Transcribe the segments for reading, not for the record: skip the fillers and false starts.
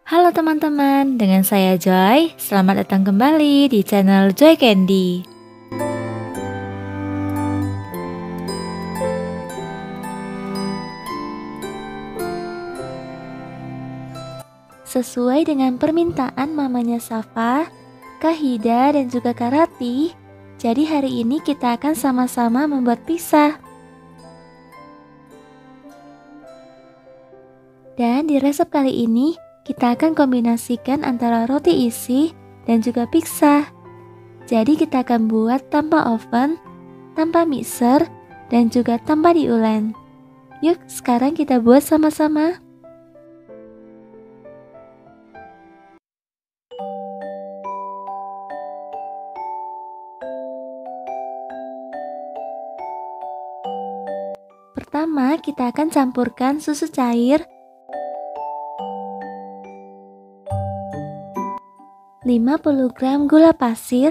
Halo teman-teman, dengan saya Joy. Selamat datang kembali di channel Joy Candy. Sesuai dengan permintaan mamanya Safa, Kak Hida dan juga Kak Rati, jadi hari ini kita akan sama-sama membuat pizza. Dan di resep kali ini, kita akan kombinasikan antara roti isi dan juga pizza. Jadi kita akan buat tanpa oven, tanpa mixer, dan juga tanpa diulen. Yuk sekarang kita buat sama-sama. Pertama kita akan campurkan susu cair 50 gram gula pasir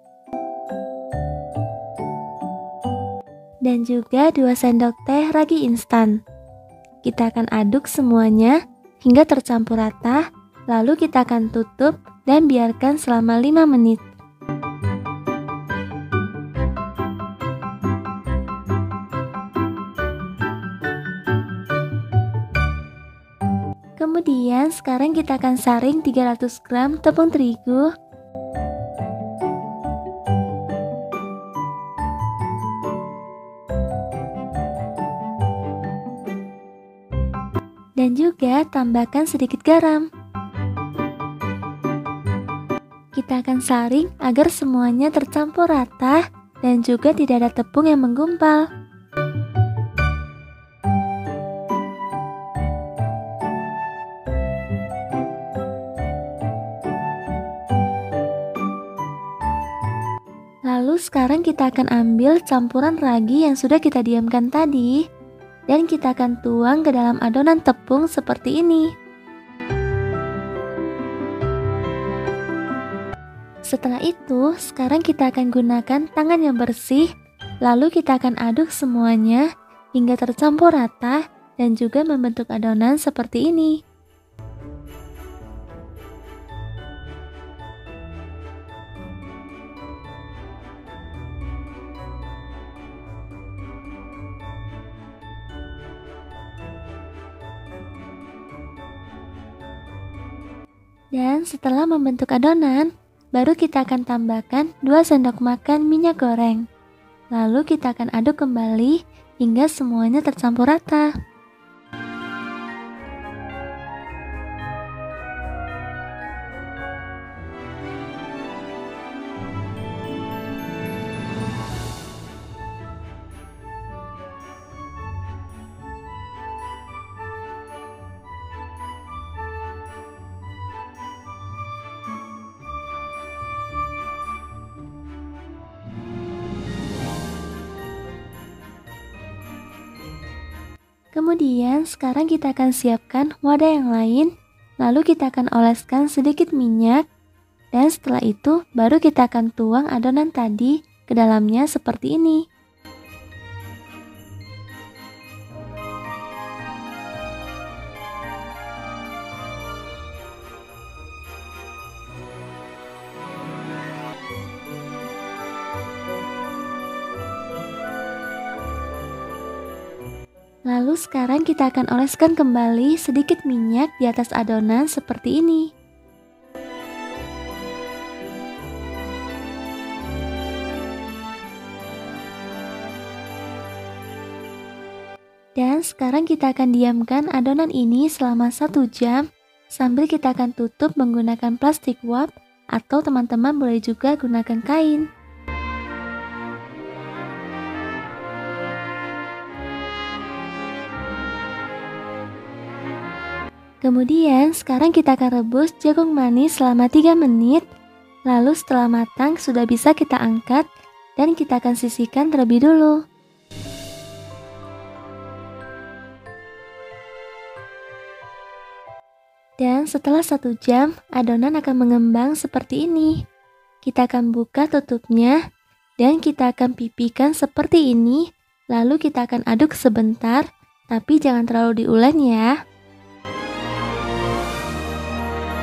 dan juga 2 sendok teh ragi instan. Kita akan aduk semuanya hingga tercampur rata, lalu kita akan tutup dan biarkan selama 5 menit. Kemudian sekarang kita akan saring 300 gram tepung terigu dan juga tambahkan sedikit garam. Kita akan saring agar semuanya tercampur rata dan juga tidak ada tepung yang menggumpal. Lalu sekarang kita akan ambil campuran ragi yang sudah kita diamkan tadi dan kita akan tuang ke dalam adonan tepung seperti ini. Setelah itu, sekarang kita akan gunakan tangan yang bersih, lalu kita akan aduk semuanya hingga tercampur rata dan juga membentuk adonan seperti ini. Dan setelah membentuk adonan, baru kita akan tambahkan 2 sendok makan minyak goreng. Lalu kita akan aduk kembali hingga semuanya tercampur rata. Kemudian sekarang kita akan siapkan wadah yang lain, lalu kita akan oleskan sedikit minyak dan setelah itu baru kita akan tuang adonan tadi ke dalamnya seperti ini. Lalu sekarang kita akan oleskan kembali sedikit minyak di atas adonan seperti ini. Dan sekarang kita akan diamkan adonan ini selama 1 jam sambil kita akan tutup menggunakan plastik wrap atau teman-teman boleh juga gunakan kain. Kemudian sekarang kita akan rebus jagung manis selama 3 menit. Lalu setelah matang sudah bisa kita angkat dan kita akan sisihkan terlebih dulu. Dan setelah 1 jam adonan akan mengembang seperti ini. Kita akan buka tutupnya dan kita akan pipihkan seperti ini. Lalu kita akan aduk sebentar, tapi jangan terlalu diulen ya.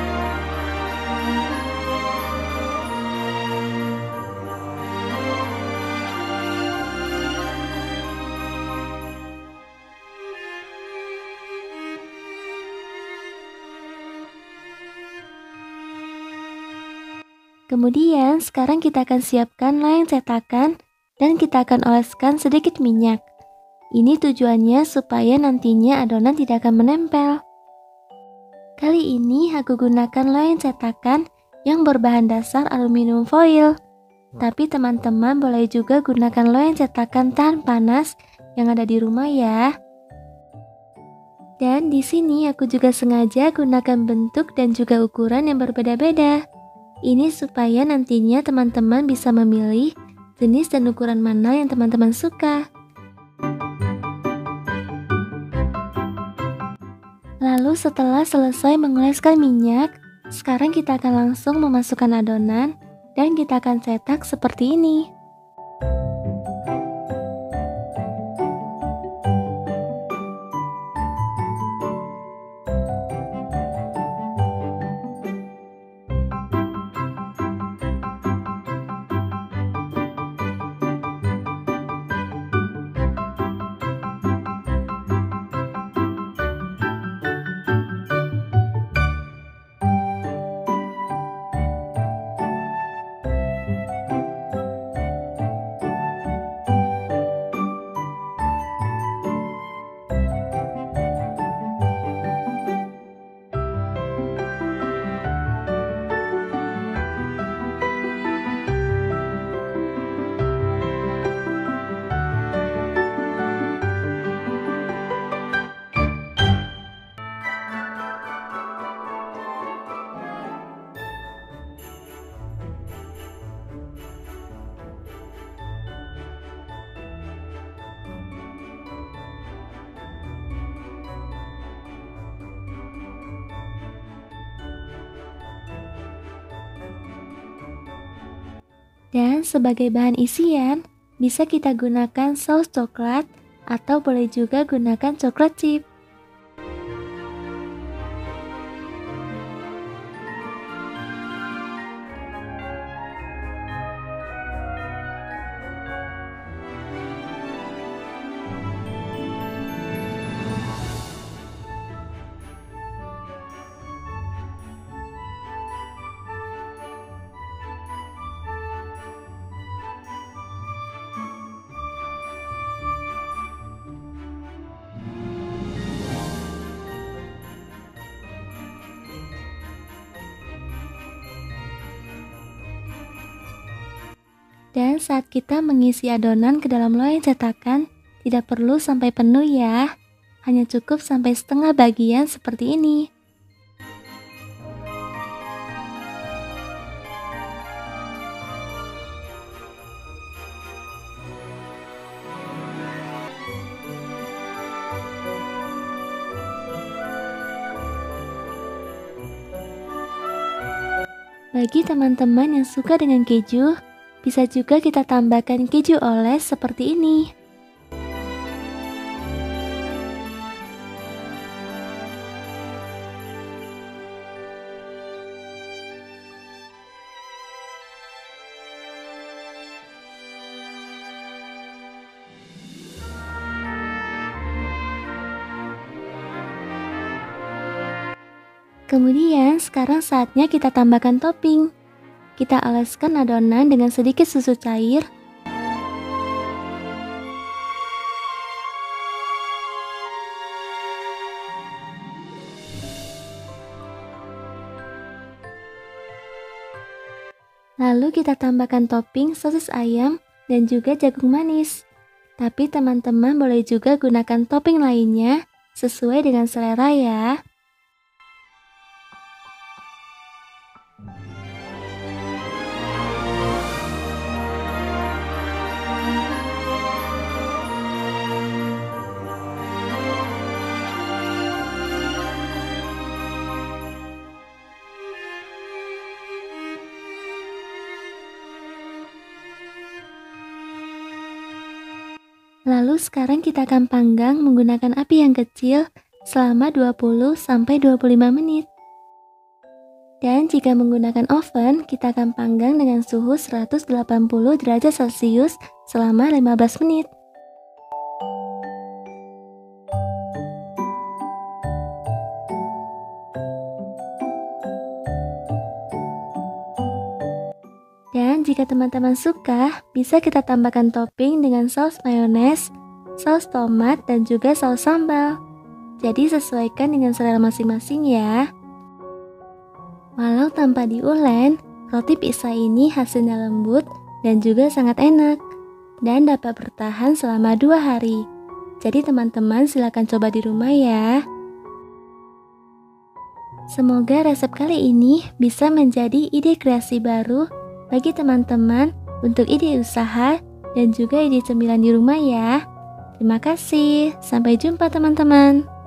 Kemudian sekarang kita akan siapkan loyang cetakan dan kita akan oleskan sedikit minyak. Ini tujuannya supaya nantinya adonan tidak akan menempel. Kali ini aku gunakan loyang cetakan yang berbahan dasar aluminium foil. Tapi teman-teman boleh juga gunakan loyang cetakan tahan panas yang ada di rumah ya. Dan di sini aku juga sengaja gunakan bentuk dan juga ukuran yang berbeda-beda. Ini supaya nantinya teman-teman bisa memilih jenis dan ukuran mana yang teman-teman suka. Lalu setelah selesai mengoleskan minyak, sekarang kita akan langsung memasukkan adonan dan kita akan cetak seperti ini. Dan sebagai bahan isian, bisa kita gunakan saus coklat atau boleh juga gunakan coklat chip. Dan saat kita mengisi adonan ke dalam loyang cetakan, tidak perlu sampai penuh ya. Hanya cukup sampai setengah bagian seperti ini. Bagi teman-teman yang suka dengan keju, bisa juga kita tambahkan keju oles seperti ini. Kemudian sekarang saatnya kita tambahkan topping. Kita oleskan adonan dengan sedikit susu cair. Lalu kita tambahkan topping sosis ayam dan juga jagung manis. Tapi teman-teman boleh juga gunakan topping lainnya sesuai dengan selera ya. Lalu sekarang kita akan panggang menggunakan api yang kecil selama 20-25 menit. Dan jika menggunakan oven, kita akan panggang dengan suhu 180 derajat Celcius selama 15 menit. jika teman-teman suka, bisa kita tambahkan topping dengan saus mayones, saus tomat, dan juga saus sambal. Jadi sesuaikan dengan selera masing-masing ya. Walau tanpa diulen, roti pizza ini hasilnya lembut dan juga sangat enak dan dapat bertahan selama 2 hari. Jadi teman-teman silakan coba di rumah ya. Semoga resep kali ini bisa menjadi ide kreasi baru bagi teman-teman untuk ide usaha dan juga ide cemilan di rumah ya. Terima kasih, sampai jumpa teman-teman.